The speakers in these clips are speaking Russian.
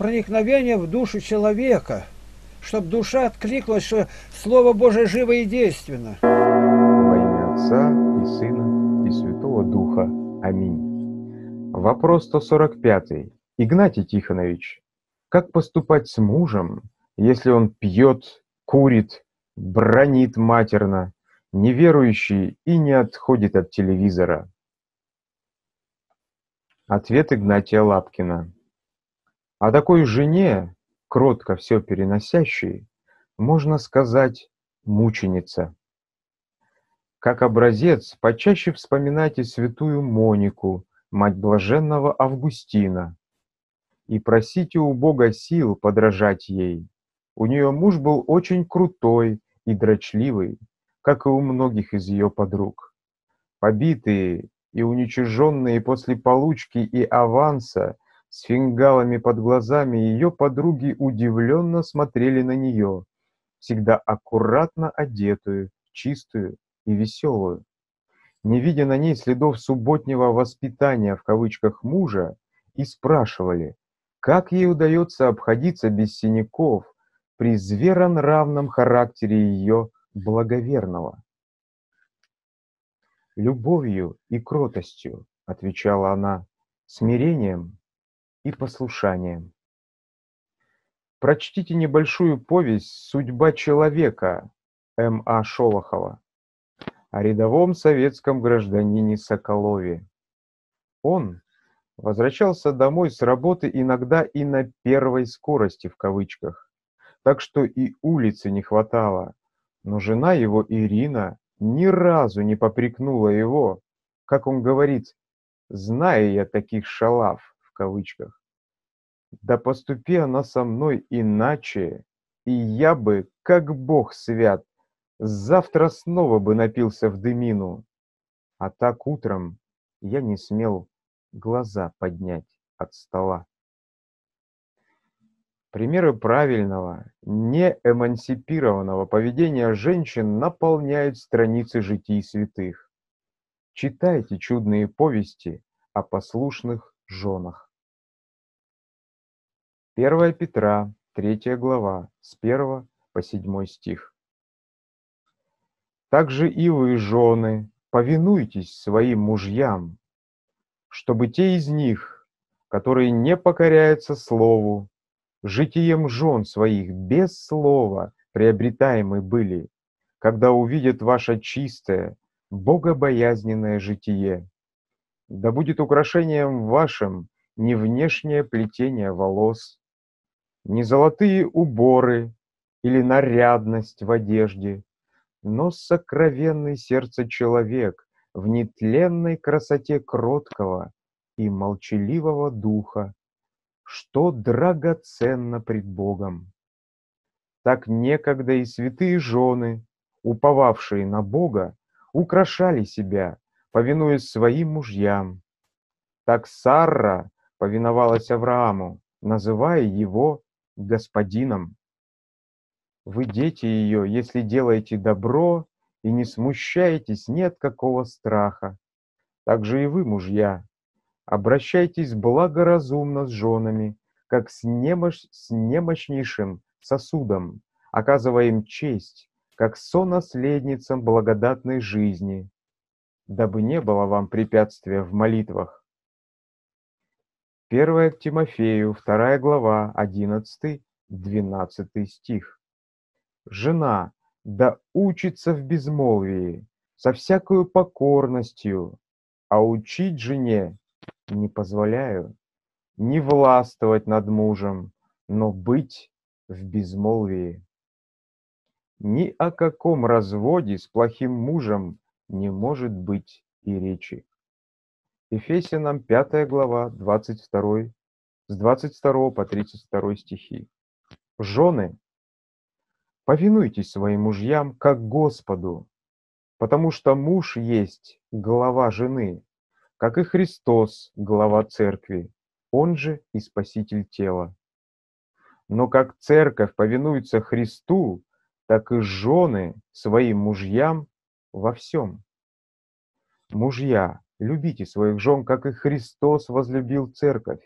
проникновение в душу человека, чтобы душа откликнулась, что Слово Божие живо и действенно. Во имя Отца и Сына и Святого Духа. Аминь. Вопрос 145. Игнатий Тихонович, как поступать с мужем, если он пьет, курит, бранит матерно, неверующий и не отходит от телевизора? Ответ Игнатия Лапкина. О такой жене, кротко все переносящей, можно сказать мученица. Как образец, почаще вспоминайте святую Монику, мать блаженного Августина, и просите у Бога сил подражать ей. У нее муж был очень крутой и дрочливый, как и у многих из ее подруг. Побитые и уничиженные после получки и аванса, с фингалами под глазами, ее подруги удивленно смотрели на нее, всегда аккуратно одетую, чистую и веселую. Не видя на ней следов субботнего «воспитания» в кавычках мужа, и спрашивали, как ей удается обходиться без синяков при зверонравном характере ее благоверного. «Любовью и кротостью», — отвечала она, — «смирением и послушанием». Прочтите небольшую повесть «Судьба человека» М.А. Шолохова о рядовом советском гражданине Соколове. Он возвращался домой с работы иногда и на «первой скорости» в кавычках, так что и улицы не хватало, но жена его Ирина ни разу не попрекнула его, как он говорит, зная я таких шалав в кавычках. Да поступи она со мной иначе, и я бы, как Бог свят, завтра снова бы напился в дымину. А так утром я не смел глаза поднять от стола. Примеры правильного, не эмансипированного поведения женщин наполняют страницы житий святых. Читайте чудные повести о послушных женах. 1 Петра, 3 глава, с 1 по 7 стих. «Также и вы, жены, повинуйтесь своим мужьям, чтобы те из них, которые не покоряются слову, житием жен своих без слова приобретаемы были, когда увидят ваше чистое, богобоязненное житие. Да будет украшением вашим не внешнее плетение волос, не золотые уборы или нарядность в одежде, но сокровенный сердце человек в нетленной красоте кроткого и молчаливого духа, что драгоценно пред Богом. Так некогда и святые жены, уповавшие на Бога, украшали себя, повинуясь своим мужьям. Так Сарра повиновалась Аврааму, называя его господином. Вы дети ее, если делаете добро и не смущаетесь ни от какого страха. Так же и вы, мужья, обращайтесь благоразумно с женами, как с немощнейшим сосудом, оказывая им честь, как сонаследницам благодатной жизни, дабы не было вам препятствия в молитвах. 1 к Тимофею, 2 глава, 11-12 стих. Жена да учится в безмолвии, со всякою покорностью, а учить жене не позволяю, не властвовать над мужем, но быть в безмолвии. Ни о каком разводе с плохим мужем не может быть и речи. Ефесянам 5 глава, 22, с 22 по 32 стихи. Жены, повинуйтесь своим мужьям как Господу, потому что муж есть глава жены, как и Христос глава церкви, он же и спаситель тела. Но как церковь повинуется Христу, так и жены своим мужьям во всем. Мужья, любите своих жен, как и Христос возлюбил церковь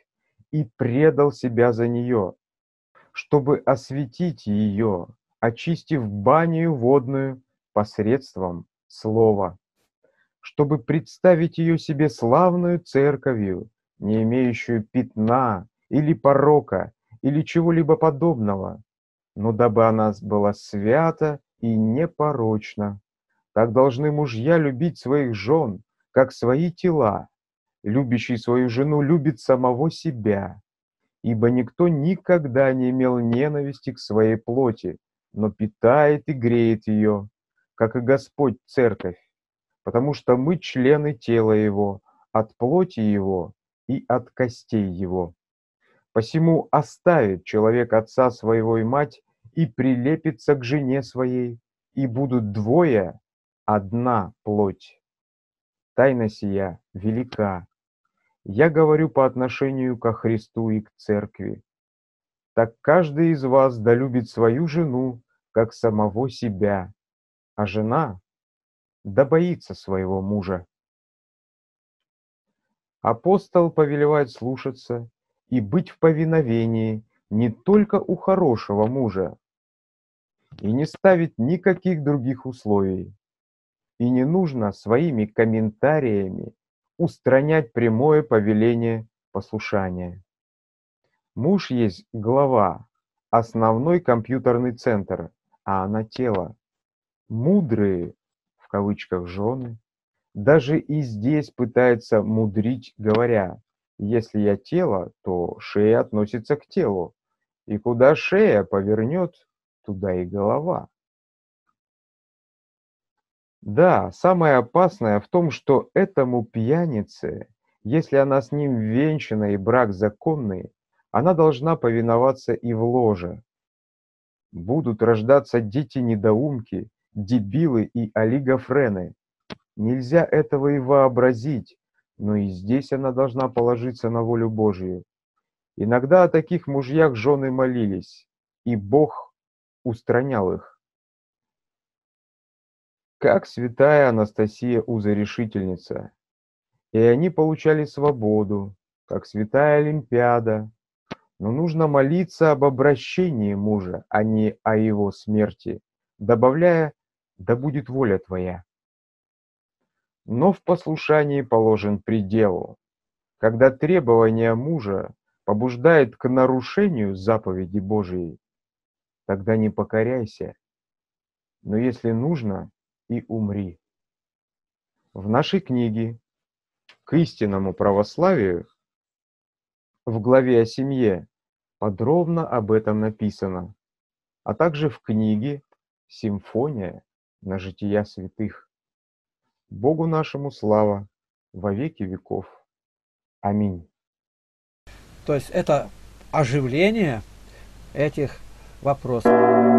и предал себя за нее, чтобы осветить ее, очистив баню водную посредством слова, чтобы представить ее себе славную церковью, не имеющую пятна или порока, или чего-либо подобного, но дабы она была свята и непорочна. Так должны мужья любить своих жен, как свои тела. Любящий свою жену любит самого себя, ибо никто никогда не имел ненависти к своей плоти, но питает и греет ее, как и Господь церковь, потому что мы члены тела Его, от плоти Его и от костей Его. Посему оставит человек отца своего и мать и прилепится к жене своей, и будут двое одна плоть. Тайна сия велика. Я говорю по отношению ко Христу и к церкви. Так каждый из вас да любит свою жену, как самого себя, а жена да боится своего мужа. Апостол повелевает слушаться и быть в повиновении не только у хорошего мужа, и не ставить никаких других условий. И не нужно своими комментариями устранять прямое повеление послушания. Муж есть глава, основной компьютерный центр, а она тело. Мудрые, в кавычках, жены, даже и здесь пытаются мудрить, говоря, если я тело, то шея относится к телу, и куда шея повернет, туда и голова. Да, самое опасное в том, что этому пьянице, если она с ним венчана и брак законный, она должна повиноваться и в ложе. Будут рождаться дети-недоумки, дебилы и олигофрены. Нельзя этого и вообразить, но и здесь она должна положиться на волю Божию. Иногда о таких мужьях жены молились, и Бог устранял их. Как святая Анастасия Узорешительница, и они получали свободу, как святая Олимпиада, но нужно молиться об обращении мужа, а не о его смерти, добавляя «да будет воля твоя». Но в послушании положен предел. Когда требование мужа побуждает к нарушению заповеди Божией, тогда не покоряйся, но если нужно, и умри. В нашей книге «К истинному православию» в главе о семье подробно об этом написано, а также в книге «Симфония на жития святых». Богу нашему слава во веки веков. Аминь. То есть это оживление этих вопросов.